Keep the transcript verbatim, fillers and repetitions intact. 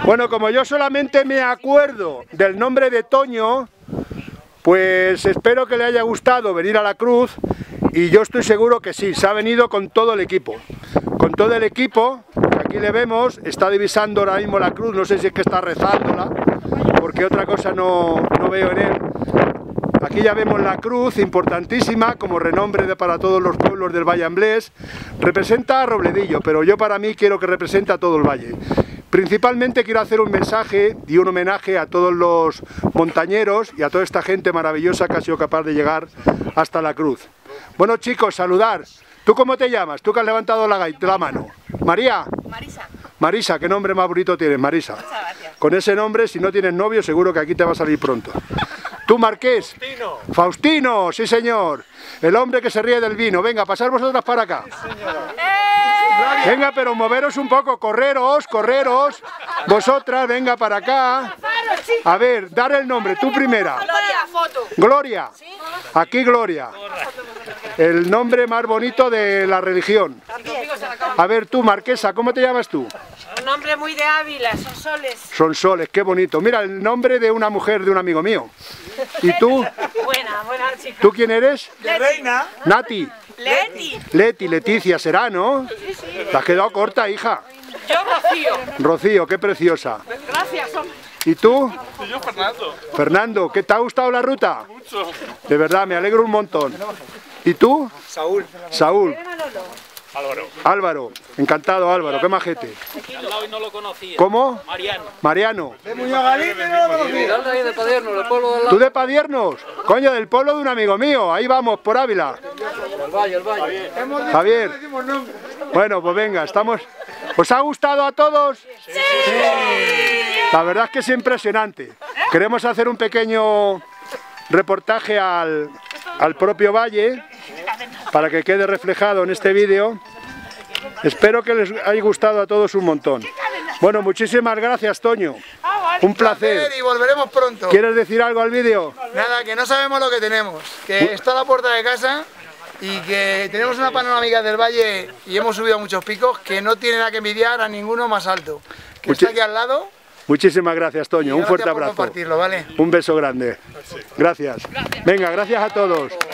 Bueno, como yo solamente me acuerdo del nombre de Toño, pues espero que le haya gustado venir a la cruz, y yo estoy seguro que sí, se ha venido con todo el equipo. Con todo el equipo, aquí le vemos, está divisando ahora mismo la cruz, no sé si es que está rezándola, porque otra cosa no, no veo en él. Aquí ya vemos la cruz, importantísima, como renombre de, para todos los pueblos del Valle Amblés. Representa a Robledillo, pero yo para mí quiero que represente a todo el valle. Principalmente quiero hacer un mensaje y un homenaje a todos los montañeros y a toda esta gente maravillosa que ha sido capaz de llegar hasta la cruz. Bueno, chicos, saludar. ¿Tú cómo te llamas? Tú que has levantado la, la mano. ¿María? Marisa. Marisa, ¿qué nombre más bonito tienes, Marisa? Muchas gracias. Con ese nombre, si no tienes novio, seguro que aquí te va a salir pronto. ¿Tú, Marqués? Faustino. Faustino, sí señor. El hombre que se ríe del vino. Venga, pasad vosotras para acá. Sí, señor. ¡Eh! Venga, pero moveros un poco, correros, correros. Vosotras, venga para acá. A ver, dar el nombre, tú primera. Gloria, foto. Gloria. Aquí Gloria. El nombre más bonito de la religión. A ver tú, Marquesa, ¿cómo te llamas tú? Un nombre muy de Ávila, son soles. Son Soles, qué bonito. Mira, el nombre de una mujer de un amigo mío. ¿Y tú? Buena, buena chica. ¿Tú quién eres? De reina. Nati. Leti. Leti, Leticia será, ¿no? Sí, sí. Te has quedado corta, hija. Yo Rocío. Rocío, qué preciosa. Gracias, hombre. ¿Y tú? Y yo, Fernando. Fernando, ¿qué te ha gustado la ruta? Mucho. De verdad, me alegro un montón. ¿Y tú? Saúl. Saúl. Álvaro. Álvaro. Encantado, Álvaro, qué majete. Al lado y no lo conocía. ¿Cómo? Mariano. Mariano. De Muñoz Galín, no lo conocía. Alde ahí de Padierno, del pueblo del ¿Tú de Padiernos? Coño, del pueblo de un amigo mío. Ahí vamos, por Ávila. el Valle, el Valle. Javier. Bueno, pues venga, estamos... ¿Os ha gustado a todos? ¡Sí! La verdad es que es impresionante. Queremos hacer un pequeño reportaje al, al propio valle para que quede reflejado en este vídeo. Espero que les haya gustado a todos un montón. Bueno, muchísimas gracias, Toño. Un placer. Y volveremos pronto. ¿Quieres decir algo al vídeo? Nada, que no sabemos lo que tenemos, que está a la puerta de casa y que tenemos una panorámica del valle y hemos subido muchos picos que no tienen nada que envidiar a ninguno más alto, que Muchi- está aquí al lado. Muchísimas gracias, Toño. Y Un gracias fuerte por abrazo. compartirlo, ¿vale? Un beso grande. Gracias. Venga, gracias a todos.